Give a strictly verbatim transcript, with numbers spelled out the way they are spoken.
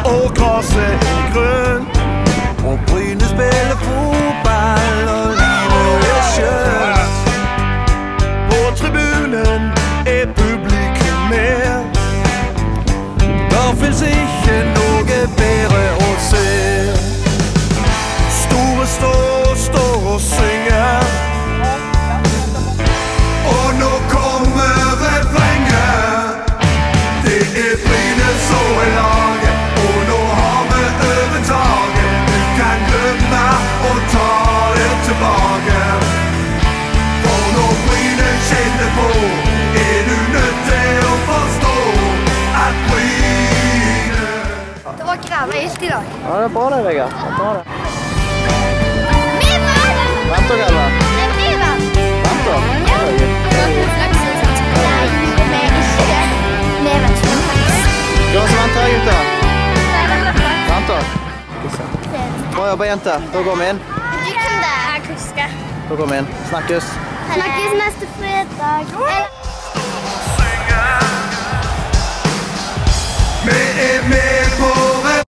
og gresset er grønt. Og Bryne spiller fotball, og livet er skjønt. På tribunen er publikum mer. Der finnes ikke noe bedre å se. Store står, står og synger. Og nå kommer refrenget. Det er Bryne som er laget, og nå har vi overtaget. Du kan glemme og ta det tilbake. For når Bryne kjenner på, er du nødt til å forstå at Bryne... Det var grave ilt i dag. Ja, det er bra det, Vegard. Det er bra det. Min venn! Vent dere, eller? Det er min venn. Vent da. Ja. Du har ikke flaksen, sant? Nei, det er meg ikke. Vi vet ikke om flaks. Hva som venter, gutter? Nei, det var flaks. Vent da. Bra jobba, jente. Da går vi inn. Du kan det. Jeg husker. Da går vi inn. Snakkes. Snakkes neste fredag. Vi er med på